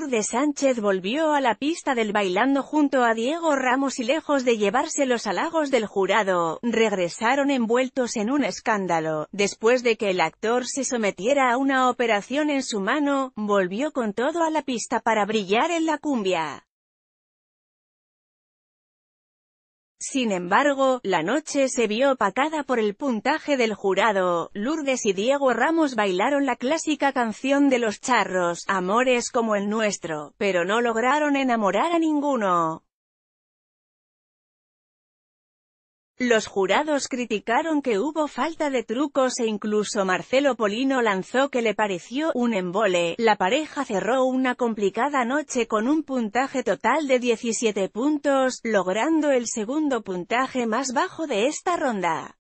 Lourdes Sánchez volvió a la pista del bailando junto a Diego Ramos y lejos de llevarse los halagos del jurado, regresaron envueltos en un escándalo. Después de que el actor se sometiera a una operación en su mano, volvió con todo a la pista para brillar en la cumbia. Sin embargo, la noche se vio opacada por el puntaje del jurado. Lourdes y Diego Ramos bailaron la clásica canción de los charros, Amores como el nuestro, pero no lograron enamorar a ninguno. Los jurados criticaron que hubo falta de trucos e incluso Marcelo Polino lanzó que le pareció un embole. La pareja cerró una complicada noche con un puntaje total de 17 puntos, logrando el segundo puntaje más bajo de esta ronda.